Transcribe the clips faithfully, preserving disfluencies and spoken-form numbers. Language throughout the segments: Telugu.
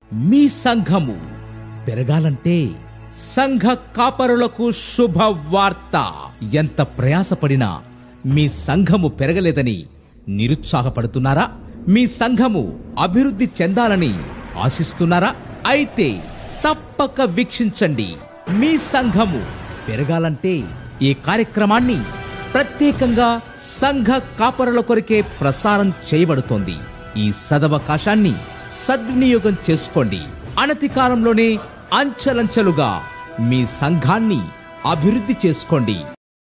మీ సంఘము పెరగాలంటే సంఘ కాపరులకు శుభవార్త. ఎంత ప్రయాసపడినా మీ సంఘము పెరగలేదని నిరుత్సాహపడుతున్నారా? మీ సంఘము అభివృద్ధి చెందాలని ఆశిస్తున్నారా? అయితే తప్పక వీక్షించండి. మీ సంఘము పెరగాలంటే ఈ కార్యక్రమాన్ని ప్రత్యేకంగా సంఘ కాపరుల కొరకే ప్రసారం చేయబడుతోంది. ఈ సదవకాశాన్ని సద్వినియోగం చేసుకోండి. అనతి కాలంలోనే అంచెలంచెలుగా మీ సంఘాన్ని అభివృద్ధి చేసుకోండి.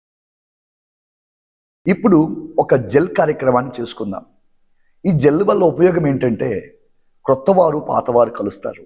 ఇప్పుడు ఒక జెల్ కార్యక్రమాన్ని చేసుకుందాం. ఈ జెల్ వల్ల ఉపయోగం ఏంటంటే క్రొత్తవారు పాతవారు కలుస్తారు.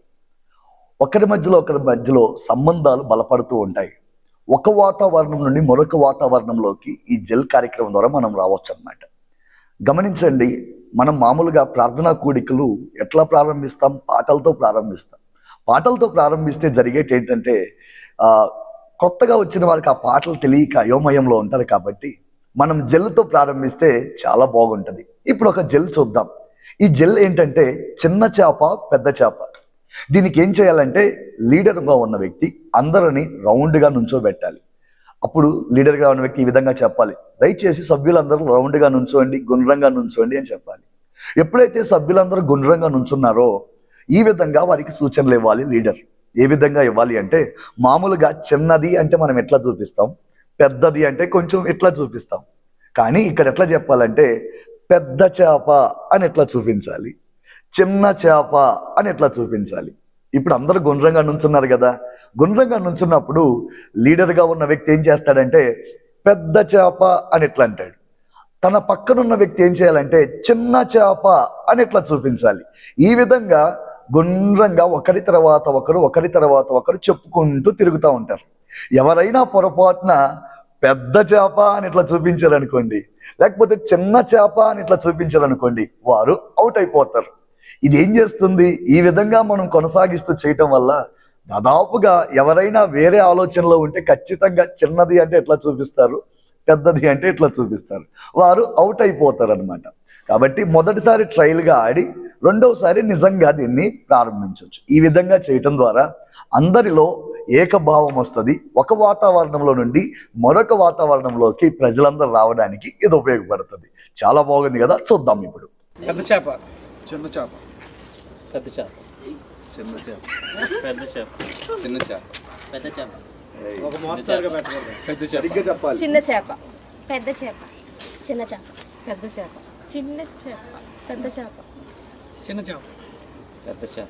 ఒకరి మధ్యలో ఒకరి మధ్యలో సంబంధాలు బలపడుతూ ఉంటాయి. ఒక వాతావరణం నుండి మరొక వాతావరణంలోకి ఈ జెల్ కార్యక్రమం ద్వారా మనం రావచ్చు అన్నమాట. గమనించండి, మనం మామూలుగా ప్రార్థనా కూడికలు ఎట్లా ప్రారంభిస్తాం? పాటలతో ప్రారంభిస్తాం. పాటలతో ప్రారంభిస్తే జరిగేటి ఏంటంటే ఆ కొత్తగా వచ్చిన వారికి ఆ పాటలు తెలియక అయోమయంలో ఉంటారు. కాబట్టి మనం జెల్తో ప్రారంభిస్తే చాలా బాగుంటుంది. ఇప్పుడు ఒక జెల్ చూద్దాం. ఈ జెల్ ఏంటంటే చిన్న చేప పెద్ద చేప. దీనికి ఏం చేయాలంటే లీడర్గా ఉన్న వ్యక్తి అందరిని రౌండ్గా నుంచోబెట్టాలి. అప్పుడు లీడర్గా ఉన్న వ్యక్తి ఈ విధంగా చెప్పాలి, దయచేసి సభ్యులందరూ రౌండ్గా నుంచోండి, గుండ్రంగా నుంచోండి అని చెప్పాలి. ఎప్పుడైతే సభ్యులందరూ గుండ్రంగా నుంచున్నారో ఈ విధంగా వారికి సూచనలు ఇవ్వాలి లీడర్. ఏ విధంగా ఇవ్వాలి అంటే మామూలుగా చిన్నది అంటే మనం ఎట్లా చూపిస్తాం, పెద్దది అంటే కొంచెం ఎట్లా చూపిస్తాం. కానీ ఇక్కడ ఎట్లా చెప్పాలంటే పెద్ద చేప అని ఎట్లా చూపించాలి, చిన్న చేప అని ఎట్లా చూపించాలి. ఇప్పుడు అందరూ గుండ్రంగా నుంచున్నారు కదా. గుండ్రంగా నుంచున్నప్పుడు లీడర్గా ఉన్న వ్యక్తి ఏం చేస్తాడంటే పెద్ద చేప అని ఎట్లా అంటాడు. తన పక్కనున్న వ్యక్తి ఏం చేయాలంటే చిన్న చేప అని ఎట్లా చూపించాలి. ఈ విధంగా గుండ్రంగా ఒకరి తర్వాత ఒకరు ఒకరి తర్వాత ఒకరు చెప్పుకుంటూ తిరుగుతూ ఉంటారు. ఎవరైనా పొరపాటున పెద్ద చేప అని ఇట్లా చూపించారనుకోండి, లేకపోతే చిన్న చేప అని ఇట్లా చూపించారనుకోండి, వారు అవుట్ అయిపోతారు. ఇది ఏం చేస్తుంది? ఈ విధంగా మనం కొనసాగిస్తూ చేయటం వల్ల దాదాపుగా ఎవరైనా వేరే ఆలోచనలో ఉంటే ఖచ్చితంగా చిన్నది అంటే ఎట్లా చూపిస్తారు, పెద్దది అంటే ఎట్లా చూపిస్తారు, వారు అవుట్ అయిపోతారు అనమాట. కాబట్టి మొదటిసారి ట్రయల్గా ఆడి రెండవసారి నిజంగా దీన్ని ప్రారంభించవచ్చు. ఈ విధంగా చేయటం ద్వారా అందరిలో ఏకభావం వస్తుంది. ఒక వాతావరణంలో నుండి మరొక వాతావరణంలోకి ప్రజలందరూ రావడానికి ఇది ఉపయోగపడుతుంది. చాలా బాగుంది కదా. చూద్దాం ఇప్పుడు. పెద్ద చేప, చిన్న చేప, పెద్ద చేప, చిన్న చేప, పెద్ద చేప, చిన్న చేప, పెద్ద చేప. ఒక మోస్తరుగా పెట్టకూడదు. పెద్ద చేప, సరిగ్గా చెప్పాలి. చిన్న చేప, పెద్ద చేప, చిన్న చేప, పెద్ద చేప, చిన్న చేప, పెద్ద చేప, చిన్న చేప, పెద్ద చేప,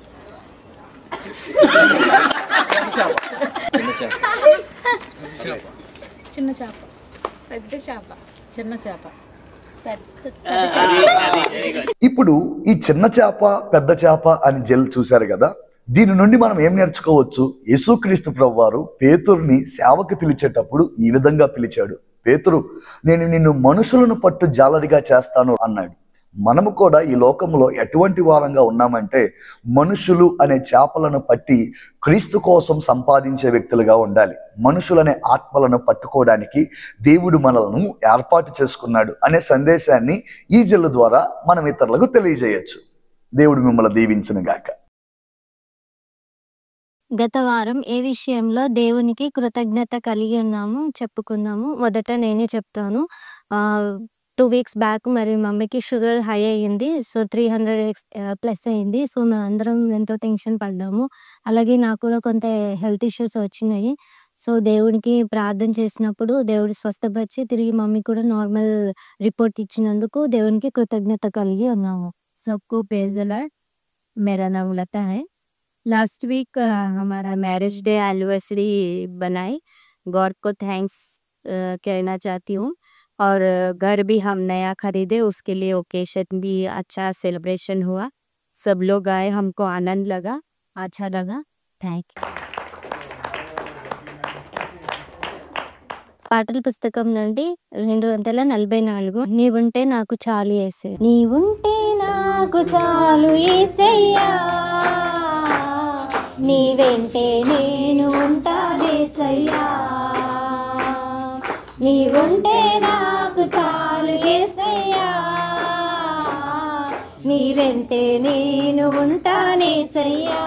చిన్న చేప, చిన్న చేప, పెద్ద చేప, చిన్న చేప. ఇప్పుడు ఈ చిన్న చేప పెద్ద చేప అని జెల్ చూశారు కదా. దీని నుండి మనం ఏం నేర్చుకోవచ్చు? యేసుక్రీస్తు ప్రభువారు పేతురుని సేవకి పిలిచేటప్పుడు ఈ విధంగా పిలిచాడు. పేతురు, నేను నిన్ను మనుషులను పట్టు జాలరిగా చేస్తాను అన్నాడు. మనము కూడా ఈ లోకంలో ఎటువంటి వారంగా ఉన్నామంటే మనుషులు అనే చేపలను పట్టి క్రీస్తు కోసం సంపాదించే వ్యక్తులుగా ఉండాలి. మనుషులనే ఆత్మలను పట్టుకోవడానికి దేవుడు మనలను ఏర్పాటు చేసుకున్నాడు అనే సందేశాన్ని ఈ జెల్ ద్వారా మనం ఇతరులకు తెలియజేయచ్చు. దేవుడు మిమ్మల్ని దీవించును గాక. గత వారం ఏ విషయంలో దేవునికి కృతజ్ఞత కలిగి ఉన్నాము చెప్పుకుందాము. మొదట నేనే చెప్తాను. టూ వీక్స్ బ్యాక్ మరి మమ్మీకి షుగర్ హై అయ్యింది. సో త్రీ హండ్రెడ్ ప్లస్ అయింది. సో మేము అందరం ఎంతో టెన్షన్ పడ్డాము. అలాగే నాకు కూడా కొంత హెల్త్ ఇష్యూస్ వచ్చినాయి. సో దేవునికి ప్రార్థన చేసినప్పుడు దేవుడు స్వస్థపరిచి తిరిగి మమ్మీ కూడా నార్మల్ రిపోర్ట్ ఇచ్చినందుకు దేవునికి కృతజ్ఞత కలిగి ఉన్నాము. सबको प्रेज द लॉर्ड। मेरा नाम लता है। लास्ट वीक हमारा मैरिज डे एनिवर्सरी बनाई। गॉड को थैंक्स कहना चाहती हूँ। और घर भी हम नया खरीदे, उसके लिए ओकेशन भी अच्छा सेलिब्रेशन हुआ। सब लोग आए, हमको आनंद लगा, अच्छा लगा। Thank you. పాటల పుస్తకం నుండి రెండు వందల నలభై నాలుగు నీవుంటే నాకు చాలు యేసే. నీవుంటే నాకు చాలు యేసయ్యా, నీ వెంటే నేను ఉంటా యేసయ్యా. నీవుంటే నాకు చాలు యేసయ్యా, నీ వెంటే నేను ఉంటానేసయ్యా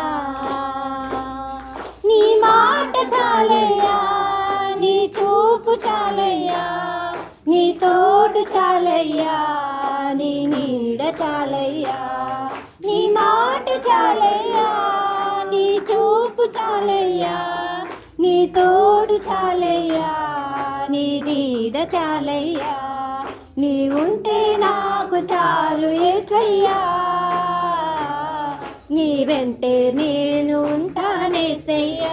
నీ మాట చాలయ్యా నీ చూపు చాలయ్యా నీ తోడు చాలయ్యా నీ నీడ చాలయ్యా నీ మాట చాలయ్యా నీ చూపు చాలయ్యా నీ తోడు చాలయ్యా నీ నీడ చాలయ్యా నీ ఉంటే నాకు చాలు యేసయ్యా నీ వెంటే నేను ఉంటానేసయ్యా.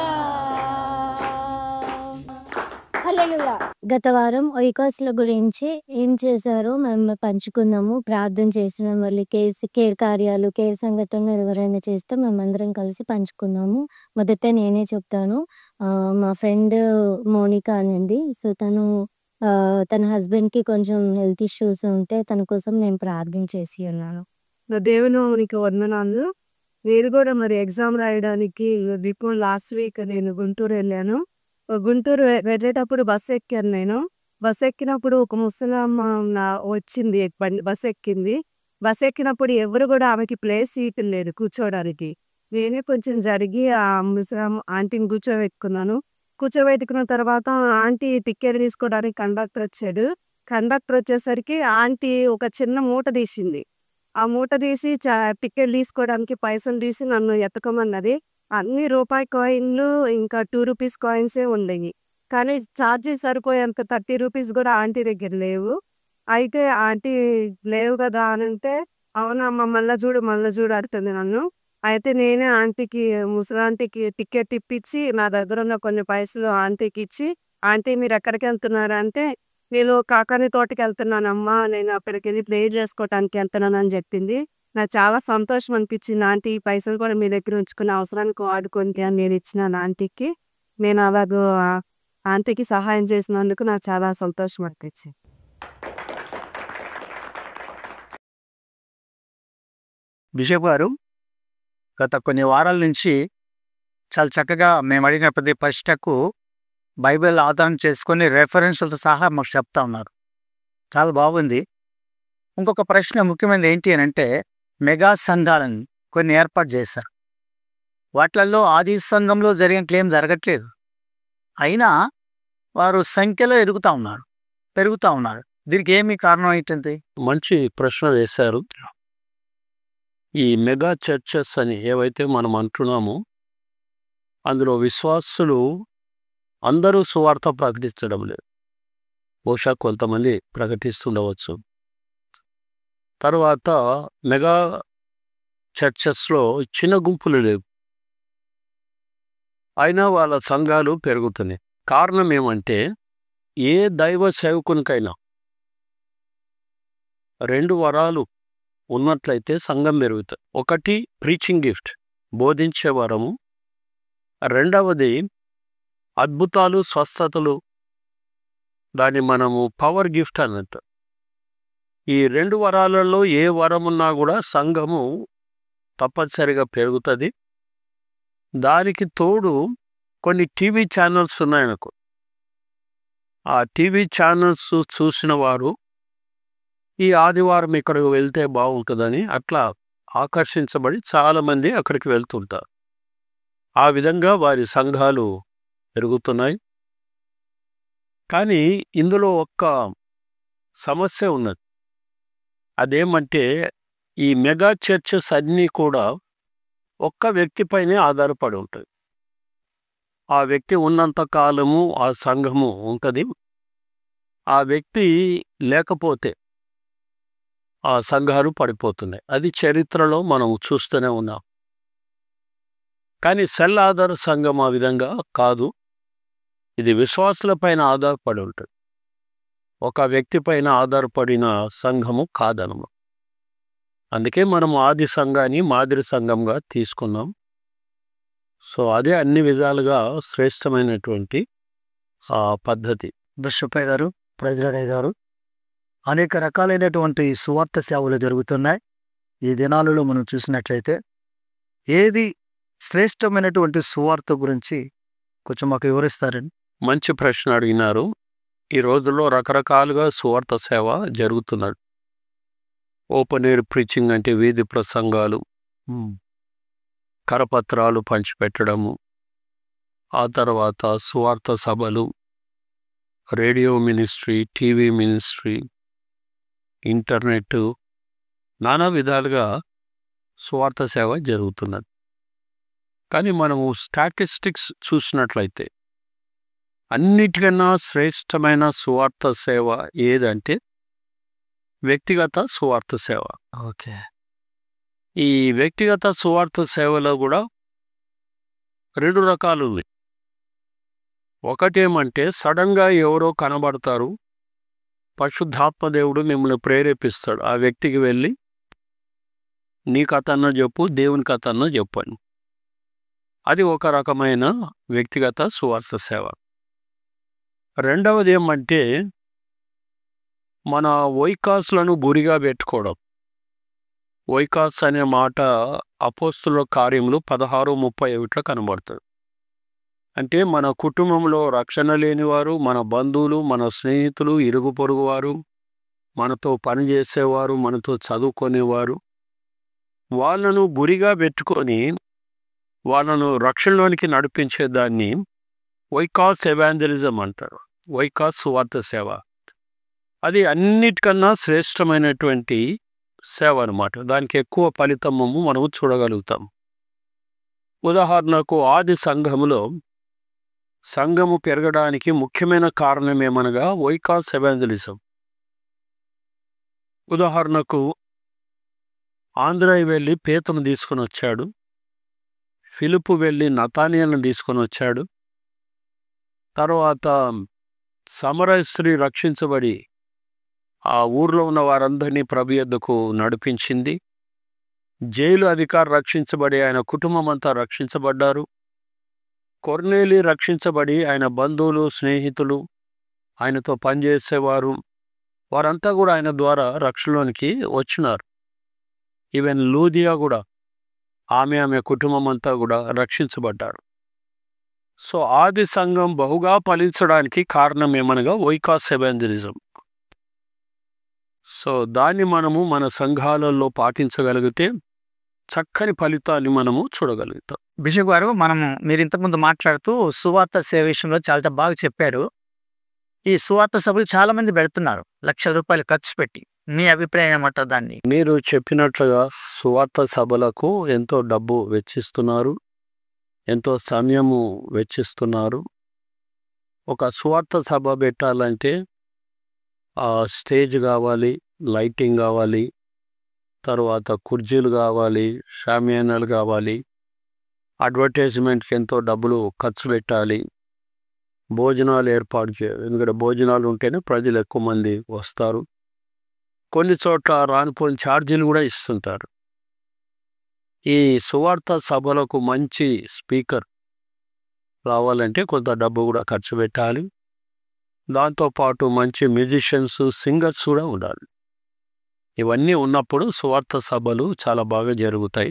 హల్లెలూయా. గత వారం ఒయికాస్ల గురించి ఏం చేశారో మేము పంచుకుందాము. ప్రార్థన చేసిన మళ్ళీ కేర్ కేర్ కార్యాలు కేర్ సంఘటనలు ఎవరైనా చేస్తే మేమందరం కలిసి పంచుకుందాము. మొదట నేనే చెప్తాను. ఆ, మా ఫ్రెండ్ మోనికా అనింది. సో తను ఆ, తన హస్బెండ్కి కొంచెం హెల్త్ ఇష్యూస్ ఉంటే తన కోసం నేను ప్రార్థన చేసి ఉన్నాను. నా దేవునికి వందనాలు. నేను కూడా మరి ఎగ్జామ్ రాయడానికి బిఫోర్ లాస్ట్ వీక్ నేను గుంటూరు వెళ్ళాను. గుంటూరు వె- వెళ్ళేటప్పుడు బస్సు ఎక్కాను. నేను బస్సు ఎక్కినప్పుడు ఒక ముసలమ్మ నా- వచ్చింది, బండి బస్సు ఎక్కింది. బస్సు ఎక్కినప్పుడు ఎవరు కూడా ఆమెకి ప్లేస్ సీట్ లేదు కూర్చోవడానికి. నేనే కొంచెం జరిగి ఆ ముసలమ్మ ఆంటీని కూర్చోబెట్టుకున్నాను. కూర్చోబెట్టుకున్న తర్వాత ఆంటీ టికెట్ తీసుకోవడానికి కండక్టర్ వచ్చాడు. కండక్టర్ వచ్చేసరికి ఆంటీ ఒక చిన్న మూట తీసింది. ఆ మూట తీసి చ- టికెట్ తీసుకోవడానికి పైసలు తీసి నన్ను ఎత్తుకోమన్నది. అన్ని రూపాయి కాయిన్లు ఇంకా టూ రూపీస్ కాయిన్సే ఉండేవి. కానీ ఛార్జీ సరిపోయేంత థర్టీ రూపీస్ కూడా ఆంటీ దగ్గర లేవు. అయితే ఆంటీ లేవు కదా అని అంటే, అవునమ్మ మళ్ళా చూడు మళ్ళా చూడు అంటుంది నన్ను. అయితే నేనే ఆంటీకి ముసలాంటీకి టికెట్ ఇప్పించి నా దగ్గర ఉన్న కొన్ని పైసలు ఆంటీకి ఇచ్చి, ఆంటీ మీరు ఎక్కడికి వెళ్తున్నారు అంటే, నేను కాకాని తోటకి వెళ్తున్నానమ్మా, నేను అక్కడికి వెళ్ళి ప్రే చేసుకోవటానికి వెళ్తున్నాను అని చెప్పింది. నాకు చాలా సంతోషం అనిపించింది. ఆంటీ ఈ పైసలు కూడా మీ దగ్గర ఉంచుకునే అవసరానికి వాడుకోండి అని నేను ఇచ్చినాను ఆంటీకి. నేను అలాగూ ఆ ఆంటీకి సహాయం చేసినందుకు నాకు చాలా సంతోషం అనిపించింది. బిషప్ గారు, గత కొన్ని వారాల నుంచి చాలా చక్కగా మేము అడిగిన ప్రతి ప్రశ్నకు బైబిల్ ఆధారం చేసుకొని రెఫరెన్స్లతో సహా మాకు చెప్తా ఉన్నారు. చాలా బాగుంది. ఇంకొక ప్రశ్న ముఖ్యమైనది ఏంటి అని అంటే, మెగా సంఘాలను కొన్ని ఏర్పాటు చేశారు. వాటిల్లో ఆది సంఘంలో జరిగినట్లేం జరగట్లేదు. అయినా వారు సంఖ్యలో ఎదుగుతూ ఉన్నారు, పెరుగుతూ ఉన్నారు. దీనికి ఏమి కారణం ఏంటంటే? మంచి ప్రశ్న వేశారు. ఈ మెగా చర్చెస్ అని ఏవైతే మనం అంటున్నామో అందులో విశ్వాసులు అందరూ సువార్త ప్రకటించడం లేదు. బహుశా కొంతమంది ప్రకటిస్తుండవచ్చు. తర్వాత మెగా చర్చెస్లో చిన్న గుంపులు లేవు, అయినా వాళ్ళ సంఘాలు పెరుగుతున్నాయి. కారణం ఏమంటే, ఏ దైవ సేవకునికైనా రెండు వరాలు ఉన్నట్లయితే సంఘం పెరుగుతుంది. ఒకటి ప్రీచింగ్ గిఫ్ట్, బోధించే వరము. రెండవది అద్భుతాలు, స్వస్థతలు, దాన్ని మనము పవర్ గిఫ్ట్ అన్నట్టు. ఈ రెండు వరాలలో ఏ వరం ఉన్నా కూడా సంఘము తప్పనిసరిగా పెరుగుతుంది. దానికి తోడు కొన్ని టీవీ ఛానల్స్ ఉన్నాయనుకో, ఆ టీవీ ఛానల్స్ చూసిన వారు ఈ ఆదివారం ఇక్కడికి వెళ్తే బాగుంటుందని అట్లా ఆకర్షించబడి చాలామంది అక్కడికి వెళ్తుంటారు. ఆ విధంగా వారి సంఘాలు పెరుగుతున్నాయి. కానీ ఇందులో ఒక్క సమస్య ఉన్నది. అదేమంటే, ఈ మెగా చర్చెస్ అన్నీ కూడా ఒక్క వ్యక్తిపైనే ఆధారపడి ఉంటుంది. ఆ వ్యక్తి ఉన్నంత కాలము ఆ సంఘము ఉంటుంది. ఆ వ్యక్తి లేకపోతే ఆ సంఘాలు పడిపోతున్నాయి. అది చరిత్రలో మనం చూస్తూనే ఉన్నాం. కానీ సెల్ ఆధార సంఘం ఆ విధంగా కాదు. ఇది విశ్వాసులపైన ఆధారపడి ఉంటుంది. ఒక వ్యక్తి పైన ఆధారపడిన సంఘము కాదనము. అందుకే మనం ఆది సంఘాన్ని మాదిరి సంఘంగా తీసుకున్నాం. సో అదే అన్ని విధాలుగా శ్రేష్టమైనటువంటి ఆ పద్ధతి. దశపై గారు, ప్రజలడే గారు, అనేక రకాలైనటువంటి సువార్త సేవలు జరుగుతున్నాయి. ఈ దినాలలో మనం చూసినట్లయితే ఏది శ్రేష్టమైనటువంటి సువార్త గురించి కొంచెం మాకు వివరిస్తారండి? మంచి ప్రశ్న అడిగినారు. ఈ రోజుల్లో రకరకాలుగా సువార్త సేవ జరుగుతున్నది. ఓపెన్ ఎయిర్ ప్రీచింగ్ అంటే వీధి ప్రసంగాలు, కరపత్రాలు పంచిపెట్టడము, ఆ తర్వాత సువార్త సభలు, radio ministry, TV ministry, internet, నానా విధాలుగా సువార్త సేవ జరుగుతున్నది. కానీ మనము స్టాటిస్టిక్స్ చూసినట్లయితే అన్నిటికన్నా శ్రేష్టమైన సువార్త సేవ ఏదంటే వ్యక్తిగత సువార్త సేవ. ఓకే. ఈ వ్యక్తిగత సువార్త సేవలో కూడా రెండు రకాలు ఉన్నాయి. ఒకటేమంటే సడన్గా ఎవరో కనబడతారు, పరిశుద్ధాత్మ దేవుడు మిమ్మల్ని ప్రేరేపిస్తాడు, ఆ వ్యక్తికి వెళ్ళి నీ కథన్న చెప్పు, దేవుని కథన్న చెప్పని. అది ఒక రకమైన వ్యక్తిగత సువార్త సేవ. రెండవది ఏమంటే మన వైకాస్లను గురిగా పెట్టుకోవడం. వైకాస్ అనే మాట అపోస్తుల కార్యములు పదహారు ముప్పై ఒకటిలో కనబడుతుంది. అంటే మన కుటుంబంలో రక్షణ లేనివారు, మన బంధువులు, మన స్నేహితులు, ఇరుగు పొరుగువారు, మనతో పనిచేసేవారు, మనతో చదువుకునేవారు, వాళ్ళను గురిగా పెట్టుకొని వాళ్ళను రక్షణలోనికి నడిపించేదాన్ని వైకాస్ ఎవాంజలిజం అంటారు, వైకాస్ సువార్త సేవ. అది అన్నిటికన్నా శ్రేష్టమైనటువంటి సేవ అన్నమాట. దానికి ఎక్కువ ఫలితము మనము చూడగలుగుతాం. ఉదాహరణకు ఆది సంఘములో సంఘము పెరగడానికి ముఖ్యమైన కారణం ఏమనగా వైకాస్ ఎవాంజలిజం. ఉదాహరణకు ఆంధ్రాయి వెళ్ళి పేతును తీసుకొని వచ్చాడు, ఫిలిప్పు వెళ్ళి నతానియల్ని తీసుకొని వచ్చాడు, తర్వాత సమరయ స్త్రీ రక్షించబడి ఆ ఊర్లో ఉన్న వారందరినీ ప్రభు యొద్దకు నడిపించింది. జైలు అధికారి రక్షించబడి ఆయన కుటుంబం అంతా రక్షించబడ్డారు. కొర్నేలి రక్షించబడి ఆయన బంధువులు, స్నేహితులు, ఆయనతో పనిచేసేవారు, వారంతా కూడా ఆయన ద్వారా రక్షణలోనికి వచ్చినారు. ఈవెన్ లూదియా కూడా, ఆమె ఆమె కుటుంబం అంతా కూడా రక్షించబడ్డారు. సో ఆది సంఘం బహుగా ఫలించడానికి కారణం ఏమనగా వైకాస్ ఎవాంజలిజం. సో దాన్ని మనము మన సంఘాలలో పాటించగలిగితే చక్కని ఫలితాన్ని మనము చూడగలుగుతాం. బిషప్ గారు, మనము మీరు ఇంతకుముందు మాట్లాడుతూ సువార్త సేవ విషయంలో చాలా బాగా చెప్పారు. ఈ సువార్త సభలు చాలా మంది పెడుతున్నారు లక్షల రూపాయలు ఖర్చు పెట్టి. మీ అభిప్రాయం ఏమంటారు దాన్ని? మీరు చెప్పినట్లుగా సువార్త సభలకు ఎంతో డబ్బు వెచ్చిస్తున్నారు, ఎంతో సమయము వెచ్చిస్తున్నారు. ఒక సువార్త సభ పెట్టాలంటే ఆ స్టేజ్ కావాలి, లైటింగ్ కావాలి, తర్వాత కుర్చీలు కావాలి, షామియానాలు కావాలి, అడ్వర్టైజ్మెంట్కి ఎంతో డబ్బులు ఖర్చు పెట్టాలి, భోజనాలు ఏర్పాటు చేయాలి. ఎందుకంటే భోజనాలు ఉంటేనే ప్రజలు ఎక్కువ మంది వస్తారు. కొన్ని చోట్ల రానిపోని ఛార్జీలు కూడా ఇస్తుంటారు. ఈ సువార్త సభలకు మంచి స్పీకర్ రావాలంటే కొంత డబ్బు కూడా ఖర్చు పెట్టాలి. దాంతోపాటు మంచి మ్యూజిషియన్స్, సింగర్స్ కూడా ఉండాలి. ఇవన్నీ ఉన్నప్పుడు సువార్త సభలు చాలా బాగా జరుగుతాయి.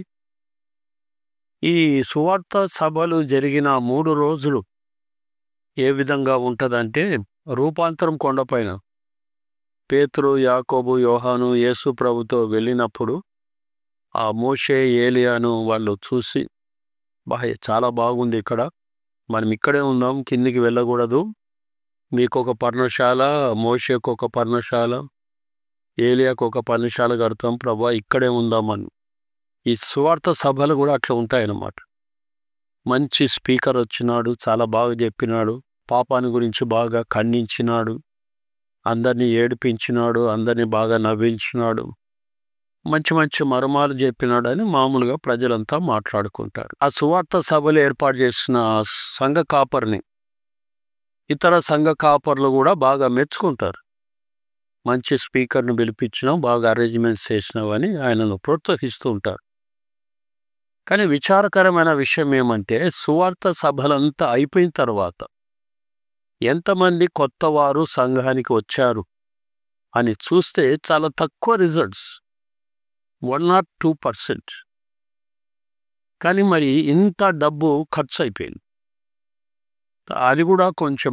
ఈ సువార్త సభలు జరిగిన మూడు రోజులు ఏ విధంగా ఉంటుందంటే, రూపాంతరం కొండపైన పేతురు, యాకోబు, యోహాను యేసు ప్రభుతో వెళ్ళినప్పుడు ఆ మోషే, ఏలియాను వాళ్ళు చూసి, బా చాలా బాగుంది ఇక్కడ, మనం ఇక్కడే ఉందాం, కిందికి వెళ్ళకూడదు, మీకు ఒక పర్ణశాల, మోషేకు ఒక పర్ణశాల, ఏలియాకు ఒక పర్ణశాల కడతాం ప్రభా, ఇక్కడే ఉందామని. ఈ సువార్త సభలు కూడా అట్లా ఉంటాయన్నమాట. మంచి స్పీకర్ వచ్చినాడు, చాలా బాగా చెప్పినాడు, పాపాన్ని గురించి బాగా ఖండించినాడు, అందరినీ ఏడిపించినాడు, అందరినీ బాగా నవ్వించినాడు, మంచి మంచి మర్మాలు చెప్పినాడు అని మామూలుగా ప్రజలంతా మాట్లాడుకుంటారు. ఆ సువార్త సభలు ఏర్పాటు చేసిన సంఘ కాపర్ని ఇతర సంఘ కాపర్లు కూడా బాగా మెచ్చుకుంటారు. మంచి స్పీకర్ను పిలిపించినావు, బాగా అరేంజ్మెంట్స్ చేసినావని ఆయనను ప్రోత్సహిస్తూ ఉంటారు. కానీ విచారకరమైన విషయం ఏమంటే, సువార్త సభలంతా అయిపోయిన తర్వాత ఎంతమంది కొత్త వారు సంఘానికి వచ్చారు అని చూస్తే చాలా తక్కువ results, one not two percent. కానీ మరి ఇంత డబ్బు ఖర్చు అయిపోయింది. అది కూడా కొంచెం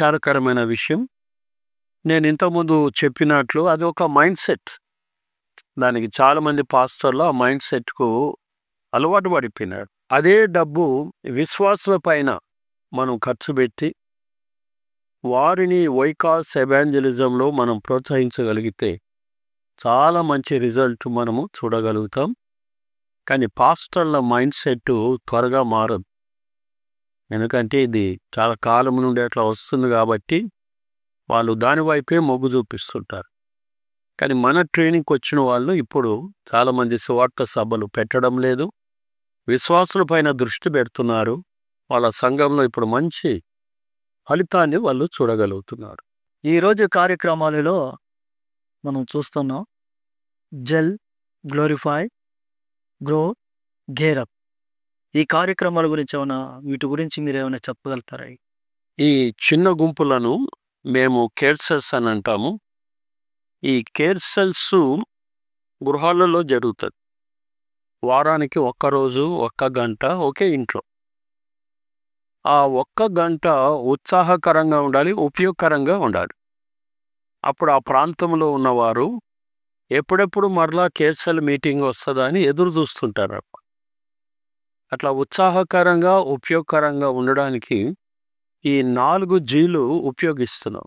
విచారకరమైన విషయం. నేను ఇంతకుముందు చెప్పినట్లు అది ఒక మైండ్ సెట్. దానికి చాలామంది పాస్టర్లు ఆ మైండ్ సెట్కు అలవాటు పడిపోయినారు. అదే డబ్బు విశ్వాసుల పైన మనం ఖర్చు పెట్టి వారిని వైకాస్ ఎవాంజలిజంలో మనం ప్రోత్సహించగలిగితే చాలా మంచి రిజల్ట్ మనము చూడగలుగుతాం. కానీ పాస్టర్ల మైండ్ సెట్ త్వరగా మారదు, ఎందుకంటే ఇది చాలా కాలం నుండి అట్లా వస్తుంది కాబట్టి వాళ్ళు దాని వైపే మొగ్గు చూపిస్తుంటారు. కానీ మన ట్రైనింగ్కి వచ్చిన వాళ్ళు ఇప్పుడు చాలామంది సువార్త సభలు పెట్టడం లేదు, విశ్వాసుల పైన దృష్టి పెడుతున్నారు. వాళ్ళ సంఘంలో ఇప్పుడు మంచి ఫలితాన్ని వాళ్ళు చూడగలుగుతున్నారు. ఈరోజు కార్యక్రమాలలో మనం చూస్తున్నాం జెల్, గ్లోరిఫై, గ్రో, గేరప్. ఈ కార్యక్రమాల గురించి ఏమైనా వీటి గురించి మీరు ఏమైనా చెప్పగలుగుతారా? ఈ చిన్న గుంపులను మేము కేర్సెల్స్ అని అంటాము. ఈ కేర్సెల్స్ గృహాలలో జరుగుతుంది. వారానికి ఒక్కరోజు ఒక్క గంట ఒకే ఇంట్లో. ఆ ఒక్క గంట ఉత్సాహకరంగా ఉండాలి, ఉపయోగకరంగా ఉండాలి. అప్పుడు ఆ ప్రాంతంలో ఉన్నవారు ఎప్పుడెప్పుడు మరలా కేర్సెల్ మీటింగ్ వస్తుందా అని ఎదురు చూస్తుంటారు. అట్లా ఉత్సాహకరంగా ఉపయోగకరంగా ఉండడానికి ఈ నాలుగు జీలు ఉపయోగిస్తున్నాం.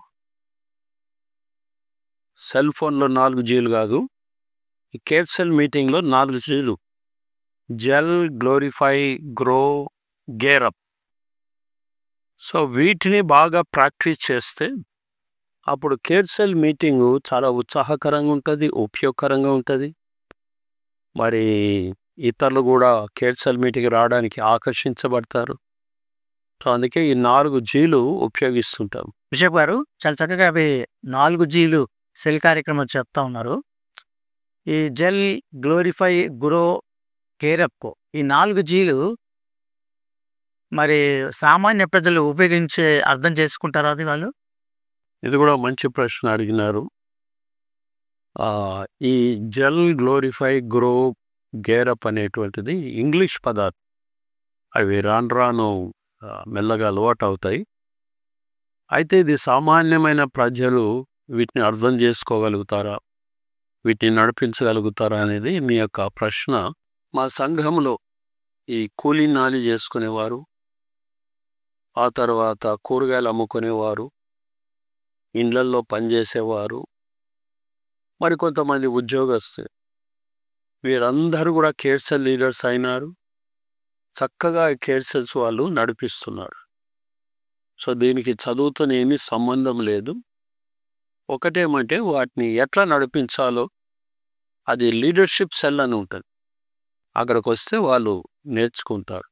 సెల్ ఫోన్లో నాలుగు జీలు కాదు, ఈ కేర్సెల్ మీటింగ్లో నాలుగు జీలు: gel, glorify, grow, gear up. So వీటిని బాగా ప్రాక్టీస్ చేస్తే అప్పుడు కేర్సెల్ మీటింగు చాలా ఉత్సాహకరంగా ఉంటుంది, ఉపయోగకరంగా ఉంటుంది. మరి ఇతరులు కూడా కేర్సెల్ మీటింగ్ రావడానికి ఆకర్షించబడతారు. సో అందుకే ఈ నాలుగు జీలు ఉపయోగిస్తుంటాం. బిషప్ గారు చాలా చక్కగా అవి నాలుగు జీలు సెల్ కార్యక్రమం చెప్తా ఉన్నారు. ఈ జెల్, గ్లోరిఫై, గ్రో, గేరప్కో ఈ నాలుగు జీలు మరి సామాన్య ప్రజలు ఉపయోగించే అర్థం చేసుకుంటారా అది వాళ్ళు? ఇది కూడా మంచి ప్రశ్న అడిగినారు. ఈ జెల్, గ్లోరిఫై, గ్రో, గేరప్ అనేటువంటిది ఇంగ్లీష్ పదాలు. అవి రాను రాను మెల్లగా అలవాటు అవుతాయి. అయితే ఇది సామాన్యమైన ప్రజలు వీటిని అర్థం చేసుకోగలుగుతారా, వీటిని నడిపించగలుగుతారా అనేది మీ యొక్క ప్రశ్న. మా సంఘంలో ఈ కూలీ నాలి చేసుకునేవారు, ఆ తర్వాత కూరగాయలు అమ్ముకునేవారు, ఇండ్లల్లో పనిచేసేవారు, మరి కొంతమంది ఉద్యోగస్తులు, వీరందరూ కూడా కేర్సెల్ లీడర్స్ అయినారు. చక్కగా కేర్సెల్స్ వాళ్ళు నడిపిస్తున్నారు. సో దీనికి చదువుతో ఏమీ సంబంధం లేదు. ఒకటేమంటే వాటిని ఎట్లా నడిపించాలో అది లీడర్షిప్ సెల్ అని ఉంటుంది, అక్కడికి వస్తే వాళ్ళు నేర్చుకుంటారు.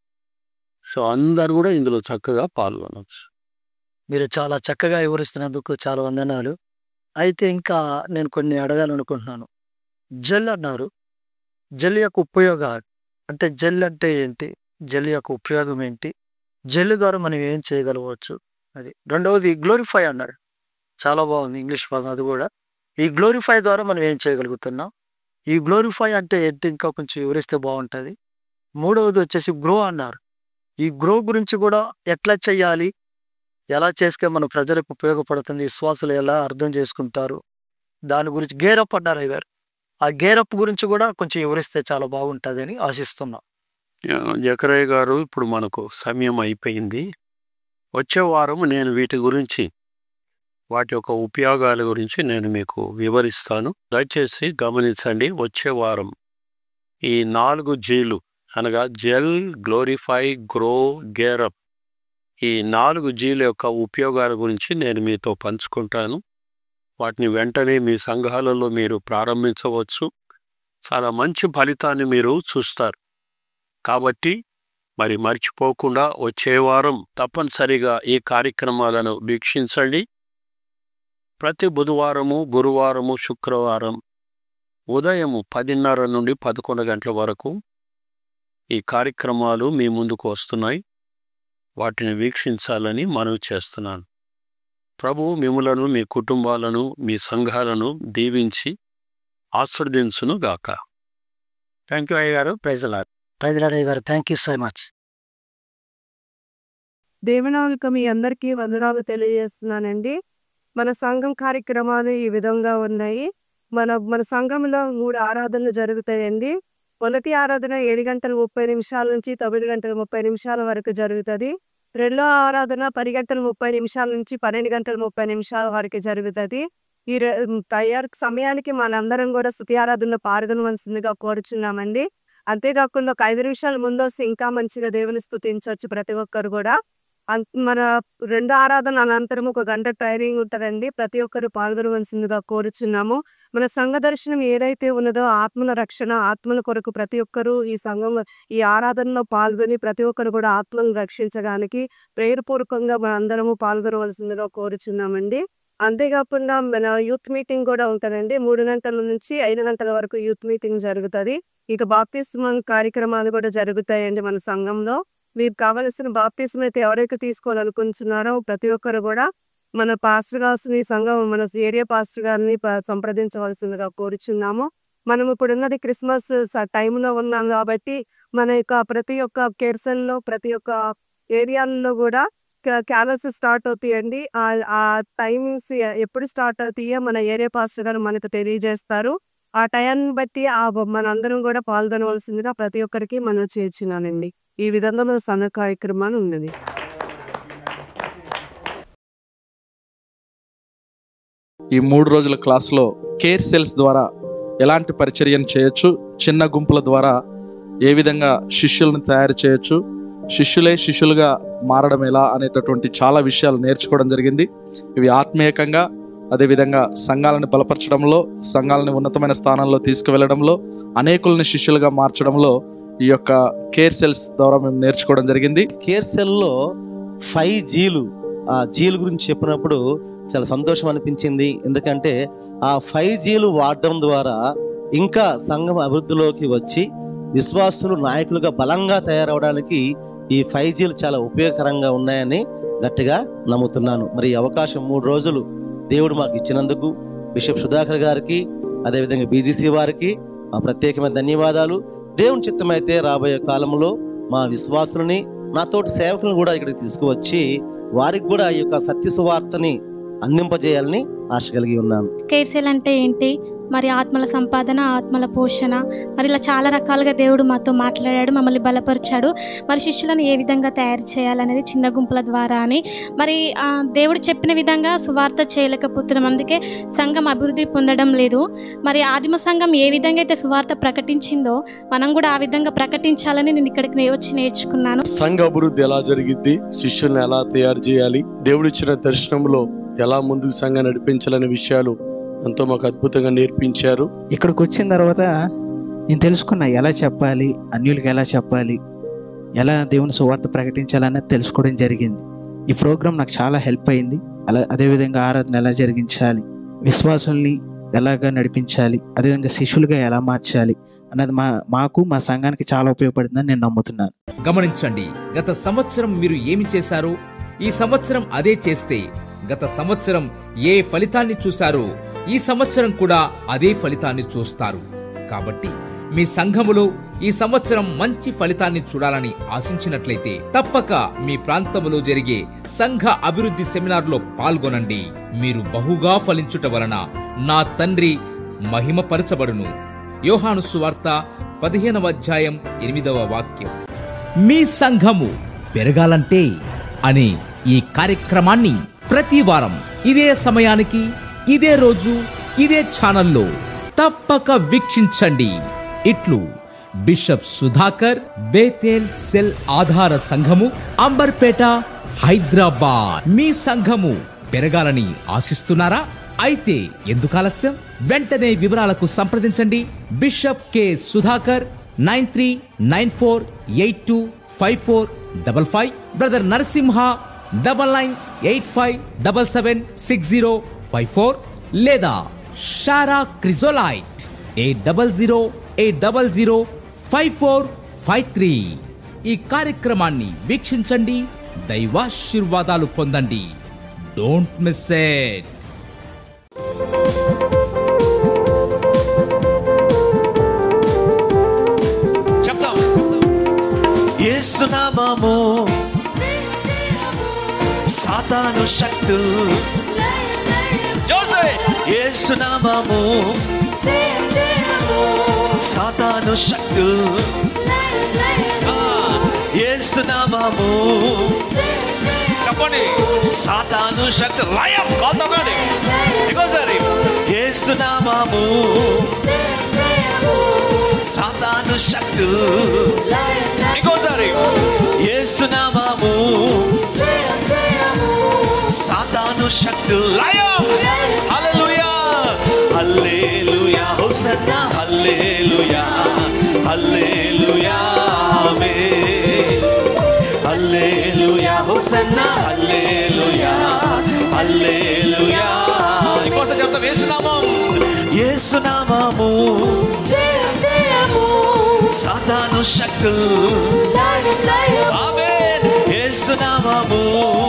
సో అందరు కూడా ఇందులో చక్కగా పాల్గొనవచ్చు. మీరు చాలా చక్కగా వివరిస్తున్నందుకు చాలా వందనాలు. అయితే ఇంకా నేను కొన్ని అడగాలనుకుంటున్నాను. జెల్ అన్నారు, జెల్ యొక్క ఉపయోగాలు అంటే జెల్ అంటే ఏంటి, జెల్ యొక్క ఉపయోగం ఏంటి, జెల్ ద్వారా మనం ఏం చేయగలవచ్చు అది. రెండవది గ్లోరిఫై అన్నారు, చాలా బాగుంది ఇంగ్లీష్ పదం అది కూడా. ఈ గ్లోరిఫై ద్వారా మనం ఏం చేయగలుగుతున్నాం, ఈ గ్లోరిఫై అంటే ఏంటి ఇంకా కొంచెం వివరిస్తే బాగుంటుంది. మూడవది వచ్చేసి గ్రో అన్నారు, ఈ గ్రో గురించి కూడా ఎట్లా చేయాలి, ఎలా చేస్తే మన ప్రజలకు ఉపయోగపడుతుంది, విశ్వాసులు ఎలా అర్థం చేసుకుంటారు దాని గురించి. గేరప్ అన్నారు అయ్యారు, ఆ గేరప్ గురించి కూడా కొంచెం వివరిస్తే చాలా బాగుంటుందని ఆశిస్తున్నాం. జకరయ్య గారు, ఇప్పుడు మనకు సమయం అయిపోయింది. వచ్చే వారం నేను వీటి గురించి, వాటి యొక్క ఉపయోగాల గురించి నేను మీకు వివరిస్తాను. దయచేసి గమనించండి. వచ్చే వారం ఈ నాలుగు జీలు అనగా జెల్, గ్లోరిఫై, గ్రో, గేరప్, ఈ నాలుగు జీల యొక్క ఉపయోగాల గురించి నేను మీతో పంచుకుంటాను. వాటిని వెంటనే మీ సంఘాలలో మీరు ప్రారంభించవచ్చు. చాలా మంచి ఫలితాన్ని మీరు చూస్తారు. కాబట్టి మరి మర్చిపోకుండా వచ్చే వారం తప్పనిసరిగా ఈ కార్యక్రమాలను వీక్షించండి. ప్రతి బుధవారము, గురువారము, శుక్రవారం ఉదయము పదిన్నర నుండి పదకొండు గంటల వరకు ఈ కార్యక్రమాలు మీ ముందుకు వస్తున్నాయి. వాటిని వీక్షించాలని మనవి చేస్తున్నాను. ప్రభువు మిమ్ములను, మీ కుటుంబాలను, మీ సంఘాలను దీవించి ఆశీర్వదించును గాక. థ్యాంక్ యూ అయ్య గారు. Praise lord. ప్రైజ్ లార్డ్ అయ్య గారు. Thank you so much. దేవనామక మీ అందరికీ వందనాలు తెలియజేస్తున్నానండి. మన సంఘం కార్యక్రమాలు ఈ విధంగా ఉన్నాయి. మన మన సంఘంలో మూడు ఆరాధనలు జరుగుతాయండి. మొదటి ఆరాధన ఏడు గంటల ముప్పై నిమిషాల నుంచి తొమ్మిది గంటల ముప్పై నిమిషాల వరకు జరుగుతుంది. రెండో ఆరాధన పది గంటల ముప్పై నిమిషాల నుంచి పన్నెండు గంటల ముప్పై నిమిషాల వరకు జరుగుతుంది. ఈ తయారు సమయానికి మనందరం కూడా స్తుతి ఆరాధనలో పాల్గొనవలసిందిగా కోరుచున్నామండి. అంతేకాకుండా ఒక ఐదు నిమిషాల ముందు వస్తే ఇంకా మంచిగా దేవుని స్తుతించవచ్చు ప్రతి ఒక్కరు కూడా. మన రెండు ఆరాధన అనంతరం ఒక గంట ట్రైనింగ్ ఉంటుందండి. ప్రతి ఒక్కరు పాల్గొనవలసిందిగా కోరుచున్నాము. మన సంఘ దర్శనం ఏదైతే ఉన్నదో ఆత్మల రక్షణ, ఆత్మల కొరకు ప్రతి ఒక్కరు ఈ సంఘం ఈ ఆరాధనలో పాల్గొని ప్రతి ఒక్కరు కూడా ఆత్మలను రక్షించడానికి ప్రేరపూర్వకంగా మన అందరము పాల్గొనవలసిందిగా కోరుచున్నామండి. అంతేకాకుండా మన యూత్ మీటింగ్ కూడా ఉంటుందండి. మూడు గంటల నుంచి ఐదు గంటల వరకు యూత్ మీటింగ్ జరుగుతుంది. ఇక బాప్తిస్మ కార్యక్రమాలు కూడా జరుగుతాయండి మన సంఘంలో. మీకు కావలసిన బాప్తిస్మ అయితే ఎవరైతే తీసుకోవాలనుకుంటున్నారో ప్రతి ఒక్కరు కూడా మన పాస్టర్ గారిని సంఘం మన ఏరియా పాస్టర్ గారిని సంప్రదించవలసిందిగా కోరుచున్నాము. మనం ఇప్పుడు ఉన్నది క్రిస్మస్ టైంలో ఉన్నాం కాబట్టి మన యొక్క ప్రతి ఒక్క కేర్సల్లో ప్రతి ఒక్క ఏరియాలలో కూడా క్యాలర్స్ స్టార్ట్ అవుతాయండి. ఆ టైమింగ్స్ ఎప్పుడు స్టార్ట్ అవుతాయో మన ఏరియా పాస్టర్ గారు మనకు తెలియజేస్తారు. ఆ టయాన్ని బట్టి ఆ మనందరం కూడా పాల్గొనవలసిందిగా ప్రతి ఒక్కరికి మనం చేర్చున్నానండి. ఈ విధంగా మన సంఘ కార్యక్రమాలు ఉన్నది. ఈ మూడు రోజుల క్లాస్లో కేర్ సెల్స్ ద్వారా ఎలాంటి పరిచర్యను చేయొచ్చు, చిన్న గుంపుల ద్వారా ఏ విధంగా శిష్యులను తయారు చేయొచ్చు, శిష్యులే శిష్యులుగా మారడం ఎలా అనేటటువంటి చాలా విషయాలు నేర్చుకోవడం జరిగింది. ఇవి ఆత్మీయకంగా, అదేవిధంగా సంఘాలను బలపరచడంలో, సంఘాలను ఉన్నతమైన స్థానంలో తీసుకువెళ్ళడంలో, అనేకుల్ని శిష్యులుగా మార్చడంలో ఈ యొక్క కేర్ సెల్స్ ద్వారా మేము నేర్చుకోవడం జరిగింది. కేర్ సెల్లో ఫైవ్ జీలు ఆ జీలు గురించి చెప్పినప్పుడు చాలా సంతోషం అనిపించింది. ఎందుకంటే ఆ ఫైవ్ జీలు వాడడం ద్వారా ఇంకా సంఘం అభివృద్ధిలోకి వచ్చి విశ్వాసులు నాయకులుగా బలంగా తయారవడానికి ఈ ఫైవ్ జీలు చాలా ఉపయోగకరంగా ఉన్నాయని గట్టిగా నమ్ముతున్నాను. మరి ఈ అవకాశం మూడు రోజులు దేవుడు మాకు ఇచ్చినందుకు బిషప్ సుధాకర్ గారికి, అదేవిధంగా బీజీసీ వారికి మా ప్రత్యేకమైన ధన్యవాదాలు. దేవుని చిత్తమైతే రాబోయే కాలంలో మా విశ్వాసులని, నాతోటి సేవకులను కూడా ఇక్కడికి తీసుకువచ్చి వారికి కూడా ఈ యొక్క సత్య సువార్తని అందింపజేయాలని ఆశ కలిగి ఉన్నాను. కేర్ సెల్ అంటే ఏంటి, మరి ఆత్మల సంపాదన, ఆత్మల పోషణ, మరి ఇలా చాలా రకాలుగా దేవుడు మాతో మాట్లాడాడు, మమ్మల్ని బలపరిచాడు. మరి శిష్యులను ఏ విధంగా తయారు చేయాలనేది చిన్న గుంపుల ద్వారా అని మరి దేవుడు చెప్పిన విధంగా సువార్త చేయలేకపోతున్నాం. అందుకే సంఘం అభివృద్ధి పొందడం లేదు. మరి ఆదిమ సంఘం ఏ విధంగా అయితే సువార్త ప్రకటించిందో మనం కూడా ఆ విధంగా ప్రకటించాలని నేను ఇక్కడికి వచ్చి నేర్చుకున్నాను. సంఘ అభివృద్ధి ఎలా జరిగిద్ది, శిష్యులను ఎలా తయారు చేయాలి, దేవుడు ఇచ్చిన దర్శనంలో ఎలా ముందుకు సంఘం నడిపించాలనే విషయాలు ఎంతో మాకు అద్భుతంగా నేర్పించారు. ఇక్కడికి వచ్చిన తర్వాత నేను తెలుసుకున్నా ఎలా చెప్పాలి, అన్యులకి ఎలా చెప్పాలి, ఎలా దేవుని సువార్త ప్రకటించాలనేది తెలుసుకోవడం జరిగింది. ఈ ప్రోగ్రాం నాకు చాలా హెల్ప్ అయింది. అలా అదేవిధంగా ఆరాధన ఎలా జరిగించాలి, విశ్వాసుల్ని ఎలాగా నడిపించాలి, అదేవిధంగా శిష్యులుగా ఎలా మార్చాలి అన్నది మా మాకు మా సంఘానికి చాలా ఉపయోగపడిందని నేను నమ్ముతున్నాను. గమనించండి, గత సంవత్సరం మీరు ఏమి చేశారు, ఈ సంవత్సరం అదే చేస్తే గత సంవత్సరం ఏ ఫలితాన్ని చూశారో ఈ సంవత్సరం కూడా అదే ఫలితాన్ని చూస్తారు. కాబట్టి మీ సంఘములో ఈ సంవత్సరం మంచి ఫలితాన్ని చూడాలని ఆశించినట్లయితే తప్పక మీ ప్రాంతములో జరిగే సంఘ అభివృద్ధి సెమినార్లో పాల్గొనండి. మీరు బహుగా ఫలించుట వలన నా తండ్రి మహిమపరచబడును. యోహాను సువార్త పదిహేనవ అధ్యాయం ఎనిమిదవ వాక్యం. మీ సంఘము పెరగాలంటే అనే ఈ కార్యక్రమాన్ని ప్రతి వారం ఇదే సమయానికి, ఇదే రోజు, ఇదే ఛానల్లో తప్పక వీక్షించండి. ఇట్లు బిషప్ సుధాకర్, బేతేల్ సెల్ ఆధార సంఘము, అంబర్పేట, హైదరాబాద్. మీ సంఘము పెరగాలని ఆశిస్తున్నారా? అయితే ఎందుకు ఆలస్యం? వెంటనే వివరాలకు సంప్రదించండి. Bishop K Sudhakar, nine three nine four eight two five four double five. Brother Narasimha, double nine eight five double seven six zero five four. లేదా Sarah Chrysolite eight double zero eight double zero five four five three. ఈ కార్యక్రమాన్ని వీక్షించండి, దైవాశీర్వాదాలు పొందండి. Don't miss it. చెప్తాం. యేసు నామము సాతాను శక్తులు, యేసు నామము సాతాను శక్తులు యేసు నామము చెప్పండి సాతాను శక్తి లయం కాల్తామండి ఇంకోసారి యేసు నామము సాతాను శక్తులు ఇంకోసారి యేసు నామము సాతాను శక్తులు లయం హల్లెలూయా హల్లెలూయా హోసన్నా హల్లెలూయా హల్లెలూయా ఆమేన్ హల్లెలూయా హోసన్నా హల్లెలూయా హల్లెలూయా ఇంకోసారి చెప్తాం యేసు నామం యేసు నామము సాతాను శక్తులు ఆమేన్ యేసు నామము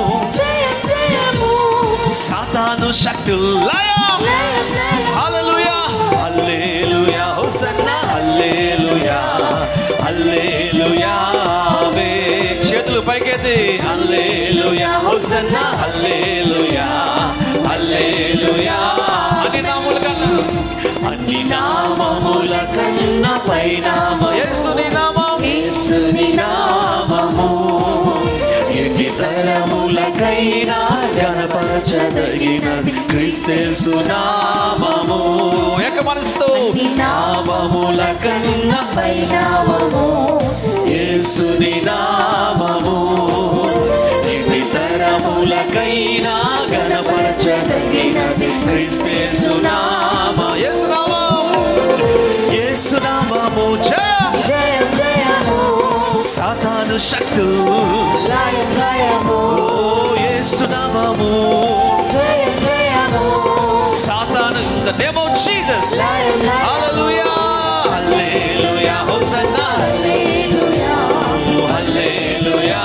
సాతాను శక్తులు లయం హల్లెలూయా హల్లెలూయా హోసన్నా హల్లెలూయా హల్లెలూయా ఆమేన్ చేతులు పైకెత్తి హల్లెలూయా హోసన్నా హల్లెలూయా హల్లెలూయా అన్ని నామముల కన్నా అన్ని నామముల కన్నా పైనామ యేసుని నామం యేసుని నామము ఎన్ని తరములకైనా ఘనపరచదగినది క్రీస్తు నామము ఏక మనసుతో నామముల కన్నా పైనామము యేసుని నామము ఎన్ని తరములకైనా ఘనపరచదగినది క్రీస్తు నామ యేసు నామం యేసు నామము జయం జయం జయము సాతాను శక్తులు లయం లయము యేసు నామము జయం జయము సాతాను in the name of Jesus hallelujah hallelujah hosanna hallelujah hallelujah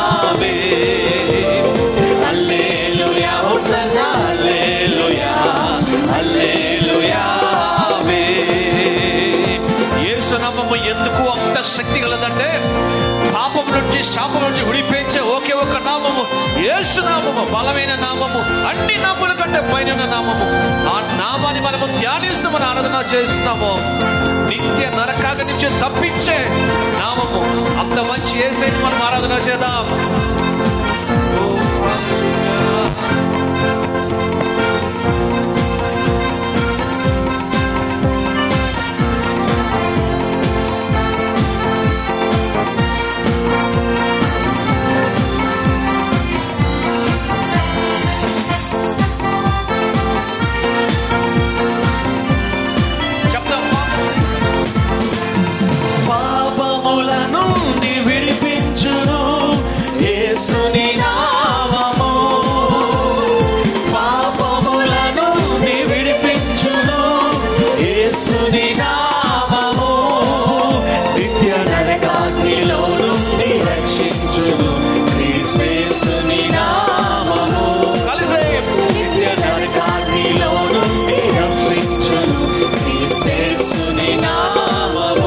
amen hallelujah hosanna hallelujah hallelujah amen యేసు నామము ఎందుకు అంత శక్తి గలదంటే పాపం నుంచి శాపం నుంచి విడిపించే ఒకే ఒక నామము యేసు నామము బలమైన నామము అన్ని నామముల కంటే పైన నామము ఆ నామాన్ని మనము ధ్యానిస్తూ మన ఆరాధన చేస్తున్నాము నిత్య నరకాగ్ని నుంచి తప్పించే నామము అంత మంచి యేసుని మనం ఆరాధన చేద్దాం పాపముల నుండి విడిపించును యేసుని నామము పాపముల నుండి విడిపించును యేసుని నామము నిత్య నరకాగ్నిలో నుండి రక్షించును క్రీస్తుని నామము కలిసే నిత్య నరకాగ్నిలో నుండి రక్షించును క్రీస్తుని నామము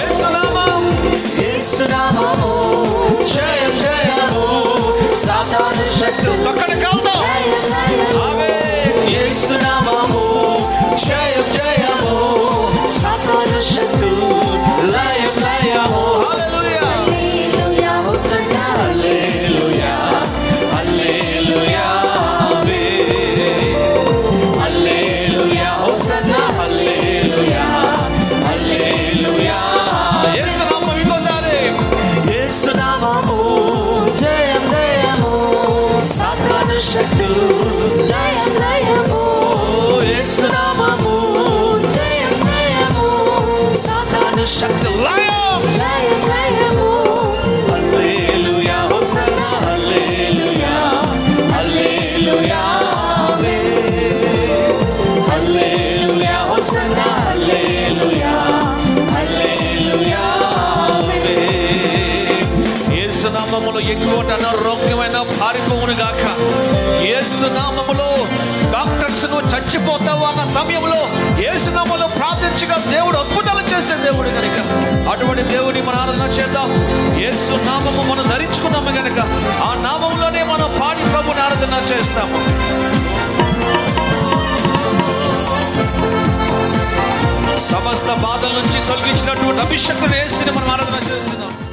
నామము జయం జయము సాతాను శక్తులు పక్కన కాల్దాం ఆమేన్ యేసు నామము జయం జయము సాతాను శక్తులు లయం లయము హల్లెలూయా హల్లెలూయా హోసన్నా హల్లెలూయా హల్లెలూయా ఆమేన్ హల్లెలూయా హోసన్నా హల్లెలూయా హల్లెలూయా యేసు నామము ఇంకోసారి యేసు నామము జయం జయము సాతాను శక్తులు లయం లయము యేసు నామము జయం జయము సాతాను శక్తులు లయం లయం లయము హల్లెలూయా హోసన్నా హల్లెలూయా హల్లెలూయా ఆమేన్ హల్లెలూయా హోసన్నా హల్లెలూయా హల్లెలూయా యేసు నామములో ఎటువంటి అనారోగ్యమైన పారిపోవును గాక యేసు నామములో డాక్టర్స్ ను చచ్చిపోతావు అన్న సమయంలో యేసు నామములో ప్రార్థించగా దేవుడు అద్భుతాలు చేసే దేవుడు కనుక అటువంటి దేవుని మన ఆరాధన చేద్దాం యేసు నామము మనం ధరించుకున్నాము కనుక ఆ నామములోనే మనం పాడి ప్రభుని ఆరాధన చేస్తాము సమస్త బాధల నుంచి తొలగించినటువంటి అభిషక్తుని యేసుని మనం ఆరాధన చేస్తున్నాం.